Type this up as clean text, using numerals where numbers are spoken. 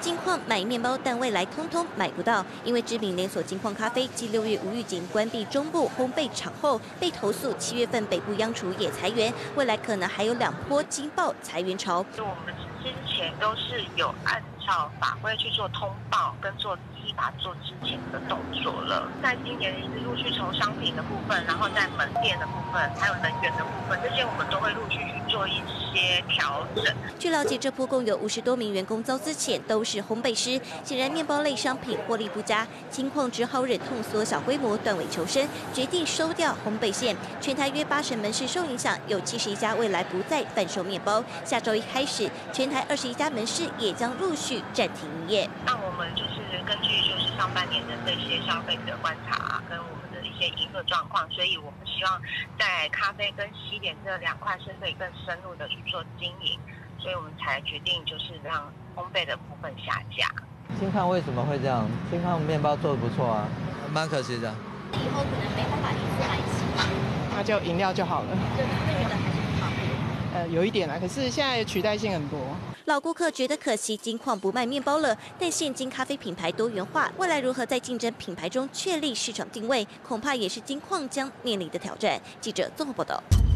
金矿买面包，但未来通通买不到，因为知名连锁金矿咖啡继6月无预警关闭中部烘焙厂后，被投诉7月份北部央厨也裁员，未来可能还有2波惊爆裁员潮。 我们之前都是有按照法规去做通报跟做提拔做之前的动作了，在今年是陆续从商品的部分，然后在门店的部分，还有能源的部分，这些我们都会陆续去做一些调整。 据了解，这波共有50多名员工遭资遣，都是烘焙师。显然，面包类商品获利不佳，金矿只好忍痛缩小规模，断尾求生，决定收掉烘焙线。全台约80门市受影响，有71家未来不再贩售面包。下周一开始，全台21家门市也将陆续暂停营业。 那我们就是根据上半年的这些消费者观察跟我们的一些营业状况，所以我们希望在咖啡跟西点这2块是可以更深入的去做经营，所以我们才决定就是让烘焙的部分下架。 金矿为什么会这样？金矿面包做得不错啊，蛮可惜的。 以后可能没办法一次买齐， 那就饮料就好了。 对，会觉得还是很方便。 有一点啊，可是现在取代性很多。 老顾客觉得可惜，金矿不卖面包了，但现今咖啡品牌多元化，未来如何在竞争品牌中确立市场定位，恐怕也是金矿将面临的挑战。记者综合报道。